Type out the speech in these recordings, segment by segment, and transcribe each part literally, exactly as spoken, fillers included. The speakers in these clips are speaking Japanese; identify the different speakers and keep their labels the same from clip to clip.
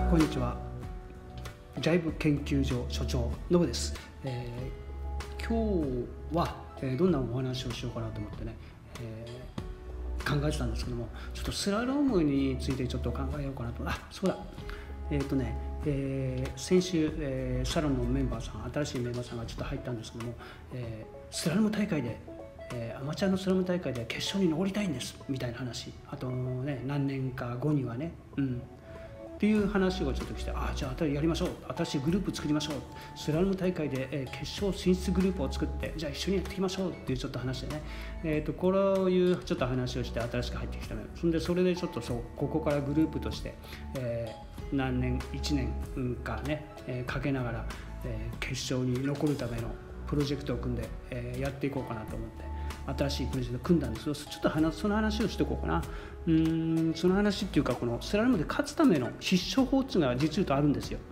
Speaker 1: こんにちは。ジャイブ研究所所長のぶです。えー、今日は、えー、どんなお話をしようかなと思ってね、えー、考えてたんですけども、ちょっとスラロームについてちょっと考えようかなと。あ、そうだ。えっ、ー、とね、えー、先週、えー、サロンのメンバーさん、新しいメンバーさんがちょっと入ったんですけども、えー、スラローム大会でえー、アマチュアのスラム大会で決勝に上りたいんですみたいな話、あとね何年か後にはね、うんっていう話をちょっとして、あじゃあやりましょう、新しいグループ作りましょう、スラム大会で、えー、決勝進出グループを作って、じゃあ一緒にやっていきましょうっていうちょっと話でね、えー、とこういうちょっと話をして新しく入ってきたので、それでそれでちょっとそうここからグループとして、えー、何年いちねんかね、えー、かけながら、えー、決勝に残るためのプロジェクトを組んで、えー、やっていこうかなと思って。新しいプロジェクトを組んだんですけど、ちょっと話その話をしておこうかな。うーんその話っていうか、このスラロームで勝つための必勝法っていうのが実言うとあるんですよ。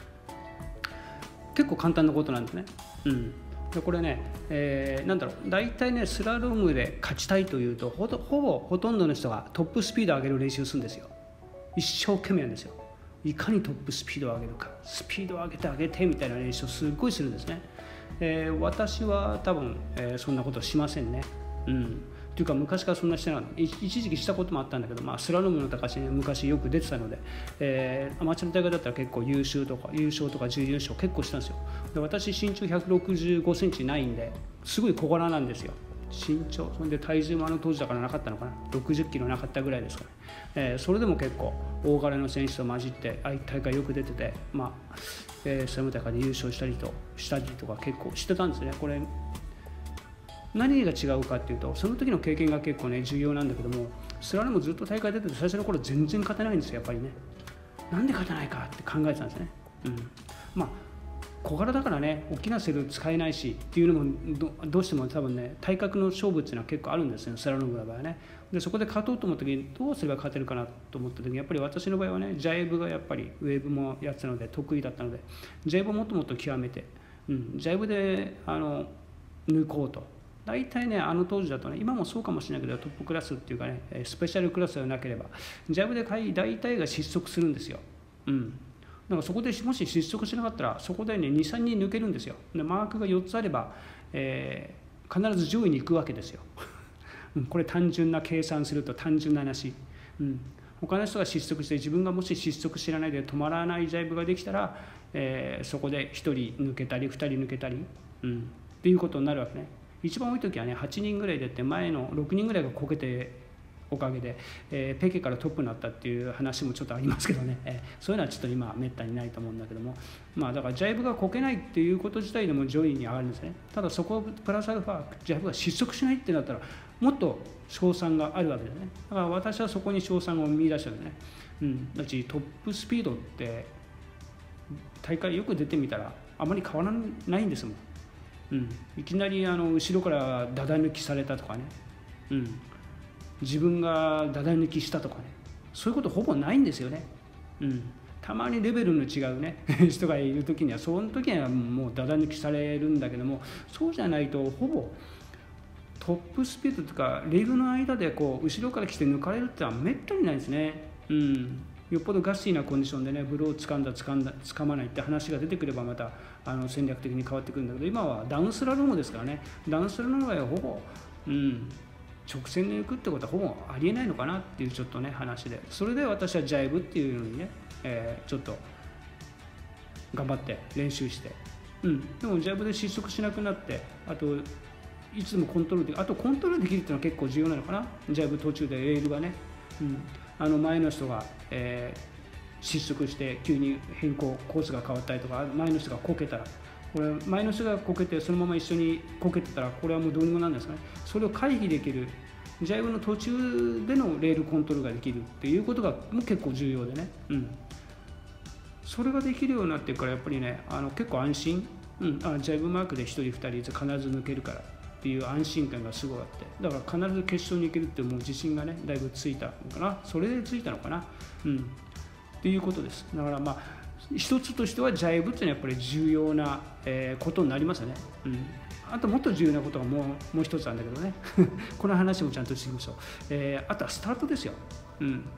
Speaker 1: 結構簡単なことなんですね。うんでこれね、えー、なんだろう大体ねスラロームで勝ちたいというと、ほとほぼほとんどの人がトップスピードを上げる練習をするんですよ。一生懸命なんですよ。いかにトップスピードを上げるか、スピードを上げて上げてみたいな練習をすっごいするんですね。えー、私は多分、えー、そんなことしませんね。うん。というか昔からそんなしてなかった。一時期したこともあったんだけど、まあ、スラロームの高橋ね昔よく出てたので、えー、アマチュアの大会だったら結構優秀とか優勝とか準優勝結構したんですよ。で私身長ひゃくろくじゅうごセンチないんですごい小柄なんですよ。身長、それで体重もあの当時だからなかったのかな、ろくじゅっキロなかったぐらいですかね。えー、それでも結構大柄の選手と混じって大会よく出てて、まあえー、スラム大会で優勝したりとしたりとか結構してたんですね。これ何が違うかっていうと、その時の経験が結構ね重要なんだけども、スラロームずっと大会出てて最初の頃全然勝てないんですよ。やっぱりね、なんで勝てないかって考えてたんですね。うん、まあ小柄だからね大きなセル使えないしっていうのも ど, どうしても多分ね体格の勝負っていうのは結構あるんですよ、スラロームの場合はね。でそこで勝とうと思った時にどうすれば勝てるかなと思った時に、やっぱり私の場合はねジャイブがやっぱりウェーブもやってたので得意だったので、ジャイブをもっともっと極めて、うん、ジャイブであの抜こうと。大体ねあの当時だとね、今もそうかもしれないけどトップクラスっていうかねスペシャルクラスでなければジャイブで大体が失速するんですよ。うんだからそこでもし失速しなかったらそこでねにさんにん抜けるんですよ。でマークがよっつあれば、えー、必ず上位に行くわけですよ。これ単純な計算すると単純な話、うん、他の人が失速して自分がもし失速知らないで止まらないジャイブができたら、えー、そこでひとり抜けたりふたり抜けたり、うん、っていうことになるわけね。一番多い時はねはちにんぐらい出て前のろくにんぐらいがこけておかげで、えー、ペケからトップになったっていう話もちょっとありますけどね、えー、そういうのはちょっと今めったにないと思うんだけども、まあだからジャイブがこけないっていうこと自体でも上位に上がるんですね。ただそこプラスアルファジャイブが失速しないってなったらもっと賞賛があるわけですね。だから私はそこに賞賛を見出したんですね。うん、だしトップスピードって大会よく出てみたらあまり変わらないんですもん。うん、いきなりあの後ろからダダ抜きされたとかね、うん、自分がダダ抜きしたとかね、そういうことほぼないんですよね。うん、たまにレベルの違うね人がいる時にはその時にはもうダダ抜きされるんだけども、そうじゃないとほぼトップスピードとかレグの間でこう後ろから来て抜かれるってのはめったにないですね。うん、よっぽどガスティーなコンディションでねブローを掴んだ掴んだ掴まないって話が出てくればまたあの戦略的に変わってくるんだけど、今はダウンスラロームですからね。ダウンスラロームはほぼ、うん、直線で行くってことはほぼありえないのかなっていうちょっとね話で、それで私はジャイブっていうのにね、えー、ちょっと頑張って練習して、うん、でもジャイブで失速しなくなって、あといつもコントロールであとコントロールできるっていうのは結構重要なのかな。ジャイブ途中でレールがね、うん、あの前の人が、えー失速して急に変更コースが変わったりとか、前の人がこけたら、これ前の人がこけてそのまま一緒にこけてたらこれはもうどうにもなんですかね。それを回避できるジャイブの途中でのレールコントロールができるっていうことがもう結構重要でね、うん、それができるようになってからやっぱりねあの結構安心、うん、あジャイブマークでひとりふたり必ず抜けるからっていう安心感がすごいあって、だから必ず決勝に行けるってもう自信がねだいぶついたのかな、それでついたのかな、うんっていうことです。だからまあ一つとしてはジャイブっていうのはやっぱり重要な、えー、ことになりますよね。うん、あともっと重要なことがもうもう一つあるんだけどねこの話もちゃんとしていきましょう。えー、あとはスタートですよ。うん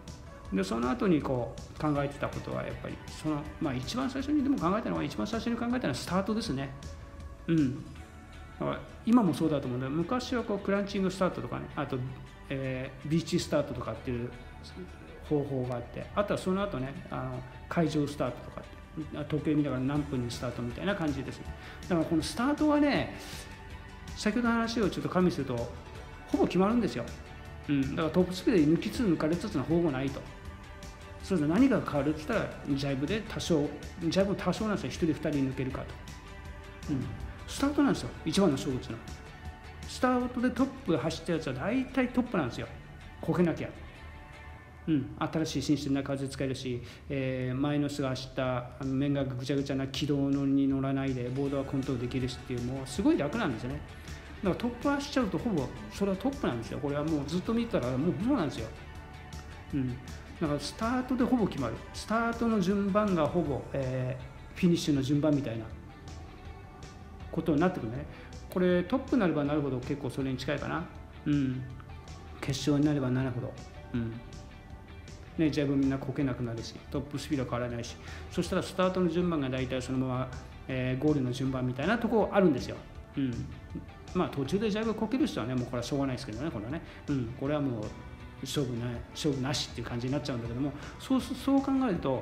Speaker 1: でその後にこう考えてたことはやっぱりその、まあ、一番最初にでも考えたのは一番最初に考えたのはスタートですね。うん、だから今もそうだと思うんだけど、昔はこうクランチングスタートとかね、あと、えー、ビーチスタートとかっていう方法があって、あとはその後ね、あの会場スタートとかって時計見ながら何分にスタートみたいな感じですね。だからこのスタートはね、先ほどの話をちょっと加味するとほぼ決まるんですよ。うん、だからトップスピードで抜きつつ抜かれつつの方もないと。それで何が変わるって言ったらジャイブで多少ジャイブも多少なんですよ。ひとりふたり抜けるかと、うん、スタートなんですよ一番の勝負っていうのは。スタートでトップ走ったやつは大体トップなんですよ、こけなきゃ。うん、新しい新鮮な風使えるし、えー、前の人が走った面がぐちゃぐちゃな軌道に乗らないでボードはコントロールできるしっていう、もうすごい楽なんですよね。だからトップ走っちゃうとほぼそれはトップなんですよ。これはもうずっと見てたらもうそうなんですよ。うん、だからスタートでほぼ決まる。スタートの順番がほぼ、えー、フィニッシュの順番みたいなことになってくるね。これトップになればなるほど結構それに近いかな。うん、決勝になればなるほど、うんね、ジャイブみんなこけなくなるし、トップスピード変わらないし、そしたらスタートの順番が大体そのまま、えー、ゴールの順番みたいなところあるんですよ。うん、まあ途中でジャイブこける人はね、もうこれはしょうがないですけどね、これはね、うん、これはもう勝負な勝負なしっていう感じになっちゃうんだけども、そうそう考えると、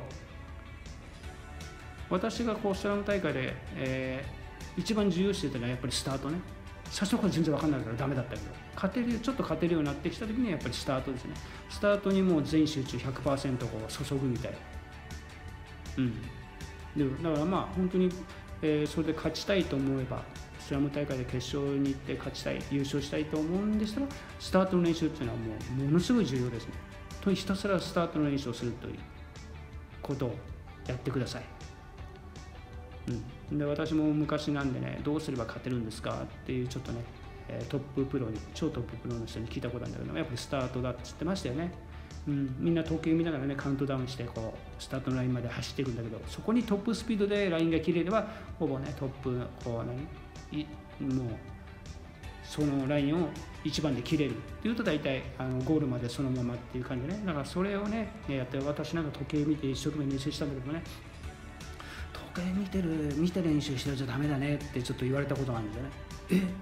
Speaker 1: 私がこうスラム大会で、えー、一番重要視してたのはやっぱりスタートね。最初から全然分かんないからダメだったけど、勝てるちょっと勝てるようになってきた時にはやっぱりスタートですね。スタートにもう全集中 ひゃくパーセント こう注ぐみたいな。うん。でだからまあ本当に、えー、それで勝ちたいと思えば、スラム大会で決勝に行って勝ちたい、優勝したいと思うんでしたら、スタートの練習っていうのはもうものすごい重要ですね。とひたすらスタートの練習をするということをやってください。うん、で私も昔なんでね、どうすれば勝てるんですかっていうちょっとね、トッププロに超トッププロの人に聞いたことあるんだけど、やっぱりスタートだって言ってましたよね。うん、みんな時計見ながらねカウントダウンしてこうスタートのラインまで走っていくんだけど、そこにトップスピードでラインが切れればほぼねトップこう何いもうそのラインをいちばんで切れるっていうと大体あのゴールまでそのままっていう感じでね。だからそれをねやって、私なんか時計見て一生懸命練習したんだけどね、時計見てる見て練習してるじゃダメだねってちょっと言われたことがあるんだよね。えちょっ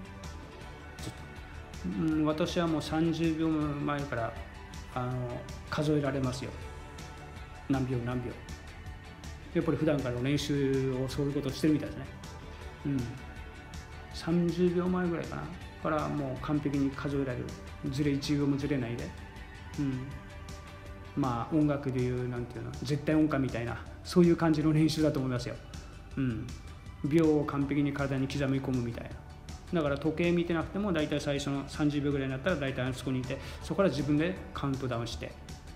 Speaker 1: と、うん、私はもうさんじゅうびょうまえからあの数えられますよ、何秒何秒。やっぱり普段からの練習をそういうことをしてるみたいですね。うん、さんじゅうびょうまえぐらいかなからもう完璧に数えられる、ずれいちびょうもずれないで、うん、まあ音楽でいうなんていうの絶対音感みたいな、そういう感じの練習だと思いますよ。うん、秒を完璧に体に刻み込むみたいな。だから時計見てなくても大体最初のさんじゅうびょうぐらいになったら大体あそこにいて、そこから自分でカウントダウンして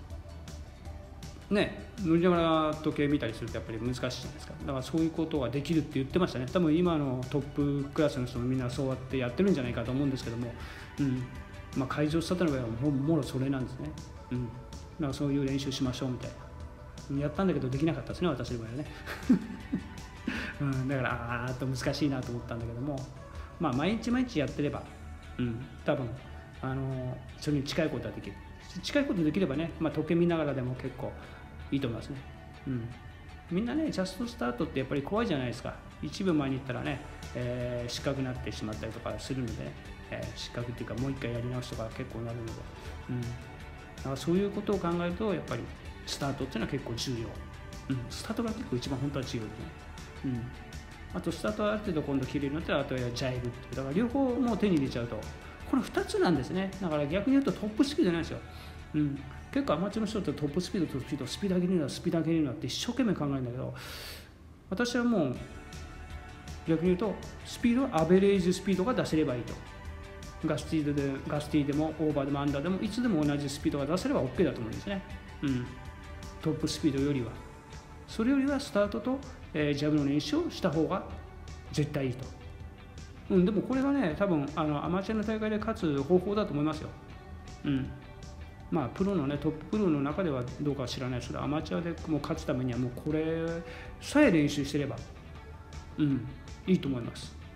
Speaker 1: ね、乗りながら時計見たりするとやっぱり難しいじゃないですか。だからそういうことができるって言ってましたね。多分今のトップクラスの人もみんなそうやってやってるんじゃないかと思うんですけども、うんまあ、会場スタートの場合はもうもろそれなんですね。うん、だからそういう練習しましょうみたいな。やったんだけどできなかったですね、私の場合はね。うん、だからあーっと難しいなと思ったんだけども、まあ毎日毎日やってれば、うん、多分あのそれに近いことができる。近いことできればね、まあ、時計見ながらでも結構いいと思いますね。うん、みんなね、ジャストスタートってやっぱり怖いじゃないですか。いちびょうまえに行ったらね、えー、失格になってしまったりとかするので、ねえー、失格っていうかもう一回やり直しとか結構なるので、うん、だからそういうことを考えるとやっぱりスタートっていうのは結構重要。うん、スタートが結構一番本当は重要ですね。うん、あとスタートはある程度今度切れるのと、あとはジャイブっていう、だから両方もう手に入れちゃうとこのふたつなんですね。だから逆に言うとトップスピードじゃないですよ。うん、結構アマチュアの人ってトップスピードとスピードスピード上げるのはスピード上げるのって一生懸命考えるんだけど、私はもう逆に言うとスピードアベレージスピードが出せればいいと。ガスティーでガスティーでもオーバーでもアンダーでもいつでも同じスピードが出せれば OK だと思うんですね。うん、トップスピードよりはそれよりはスタートと、えー、ジャブの練習をした方が絶対いいと。うん、でもこれがね多分あのアマチュアの大会で勝つ方法だと思いますよ。うん、まあプロのねトッププロの中ではどうかは知らないですけど、アマチュアでもう勝つためにはもうこれさえ練習してれば、うん、いいと思います。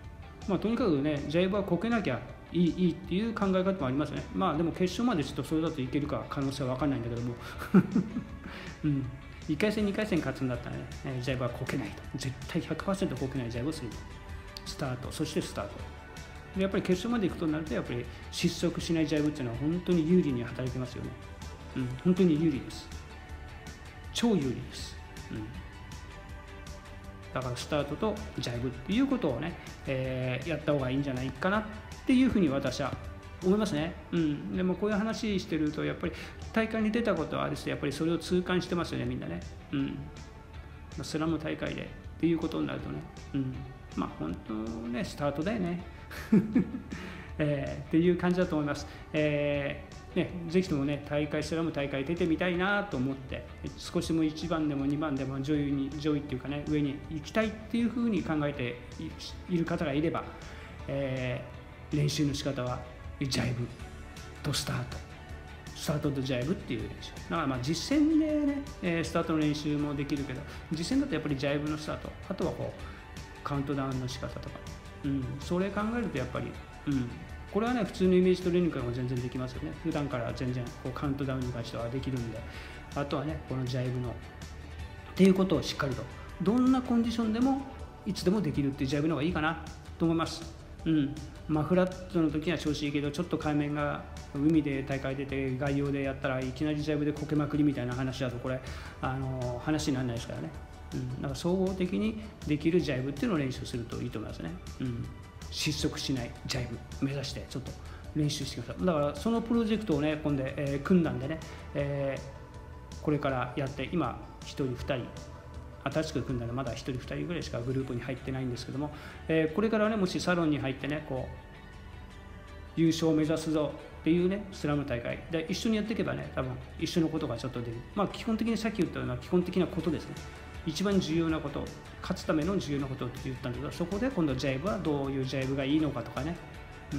Speaker 1: まあ、とにかくね、ジャイブはこけなきゃいい、いいっていう考え方もありますね。まあでも決勝までちょっとそれだといけるか可能性は分かんないんだけども、うん、いっかい戦、にかい戦勝つんだったらね、えー、ジャイブはこけないと。絶対 ひゃくパーセント こけないジャイブをすると。スタート、そしてスタート。でやっぱり決勝まで行くとなると、やっぱり失速しないジャイブっていうのは本当に有利に働きますよね。うん、本当に有利です。超有利です。うん、だからスタートとジャイブっていうことをね、えー、やった方がいいんじゃないかなっていうふうに私は思いますね。うん、でもこういう話してるとやっぱり大会に出たことはあるし、やっぱりそれを痛感してますよね、みんなね。うん、スラム大会でっていうことになるとね、うん、まあ本当ねスタートだよね、えー、っていう感じだと思います。えーね、ぜひともね大会スラム大会出てみたいなと思って、少しでもいちばんでもにばんでも上位に上位っていうかね上に行きたいっていうふうに考えて い, いる方がいれば、えー、練習の仕方はジャイブとスタートスタートとジャイブっていう練習だから、まあ実践でね、えー、スタートの練習もできるけど、実践だとやっぱりジャイブのスタート、あとはこうカウントダウンの仕方とか、うん、それ考えるとやっぱり、うん、これはね普通のイメージトレーニングからも全然できますよね。普段から全然こうカウントダウンに関してはできるんで、あとはねこのジャイブのっていうことをしっかりとどんなコンディションでもいつでもできるっていうジャイブの方がいいかなと思います。うん、まあフラットの時は調子いいけど、ちょっと海面が海で大会出て外洋でやったらいきなりジャイブでこけまくりみたいな話だとこれあの話にならないですからね。うん、だから総合的にできるジャイブっていうのを練習するといいと思いますね。うん、失速しないジャイブ目指してちょっと練習してください。だからそのプロジェクトをね今度、えー、組んだんでね、えー、これからやって今ひとりふたり新しく組んだらまだひとりふたりぐらいしかグループに入ってないんですけども、えー、これからねもしサロンに入ってねこう優勝を目指すぞっていうねスラム大会で一緒にやっていけばね多分一緒のことがちょっと出る。まあ基本的にさっき言ったような基本的なことですね。一番重要なこと、勝つための重要なことって言ったんだけど、そこで今度ジャイブはどういうジャイブがいいのかとかね、うん、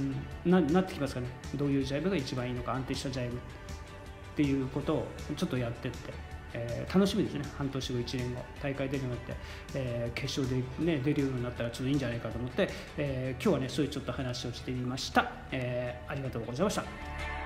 Speaker 1: な, なってきますかね。どういうジャイブが一番いいのか、安定したジャイブっていうことをちょっとやってって、えー、楽しみですね。半年後いちねんご大会出るようになって、えー、決勝で、ね、出るようになったらちょっといいんじゃないかと思って、えー、今日はねそういうちょっと話をしてみました。えー、ありがとうございました。